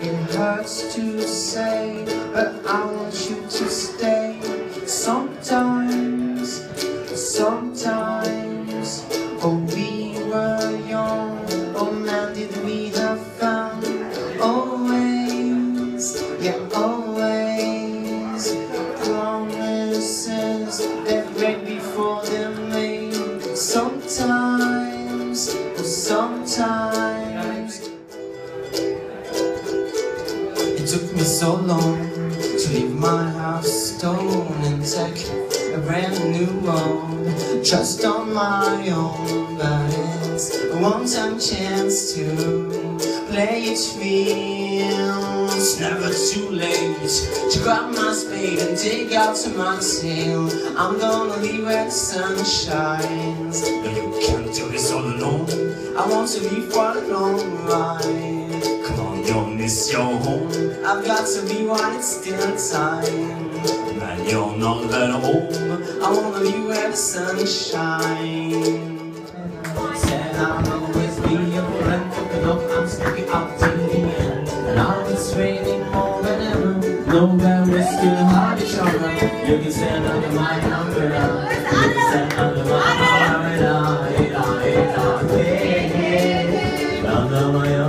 It hurts to say, but I want you to stay. Sometimes, oh we were young, oh man did we have fun. Always, yeah always, promises that break before they're made. Sometimes, it took me so long to leave my house stone and take a brand new road just on my own. But it's a one-time chance to play it real. It's never too late to grab my spade and dig out to my tail. I'm gonna leave where the sun shines. No, you can't do this all alone. I want to leave for a long ride. Come on, you'll miss your home. I've got to be while it's still time. Man, you're not at home. I wanna leave where the sun shines. Said I'll always be your friend. Look, I'm sticking out till the end. And now it's raining more than ever. Nowhere we still have each other. You can stand under my umbrella. You can stand under my umbrella. Under my